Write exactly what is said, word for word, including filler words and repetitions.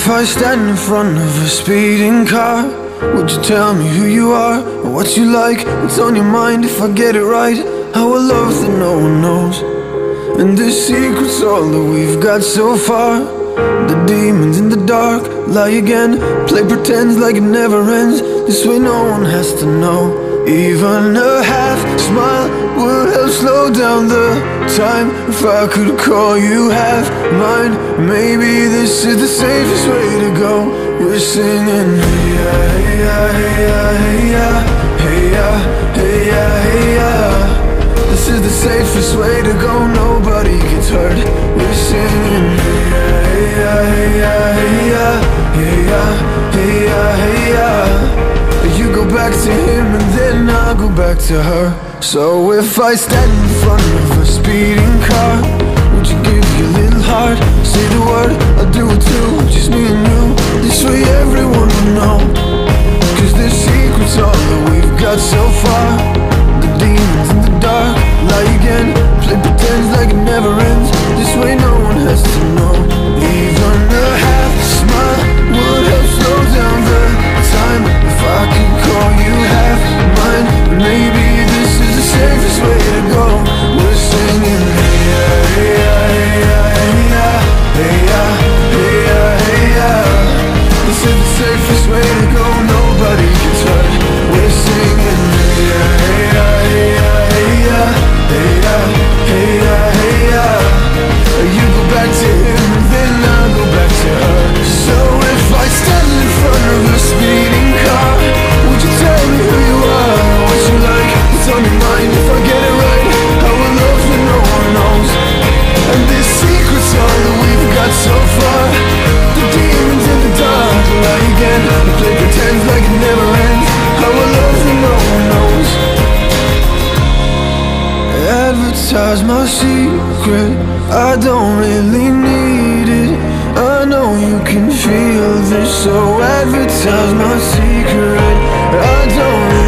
if I stand in front of a speeding car? Would you tell me who you are, or what you like, what's on your mind? If I get it right, how I love that no one knows. And this secret's all that we've got so far. The demons in the dark lie again, play pretends like it never ends. This way no one has to know. Even a half smile would help slow down the time. If I could call you half mine, maybe this is the safest way to go. We're singing hey ya, hey ya, hey ya, hey ya, hey ya, hey ya. This is the safest way to go, nobody gets hurt. We're singing hey ya, hey ya, hey ya, hey ya, hey ya, hey ya, hey ya. You go back to him and then I'll go back to her. So if I stand in front of a speeding car, would you give your little heart, say the word, I'll do it too, just me and you. This way everyone will know, cause this secret's all that we've got so far. The demons in the dark lie again, play pretends like it never ends. This way no one has to know. Even a half smile would help slow down the time. If I could call you half mine, maybe this is the safest way to go. We're singing hey ya, hey ya, hey ya, hey ya, hey ya, hey ya, hey ya. This is the safest way to go, nobody gets hurt. We're singing hey ya, hey ya, hey ya, hey ya, hey ya, hey ya, hey ya. You go back to him and then I'll go back to her. So if I stand in front of a speeding car, would you tell me who you are, what you like, what's on your mind? If I get it right, how I love that no one knows. And this secret's all that we've got so far. The demons in the dark lie again, they play pretends like it never ends. How I love that no one knows. Advertise my secret, I don't really need it. I know you can feel this, so advertise my secret. I don't really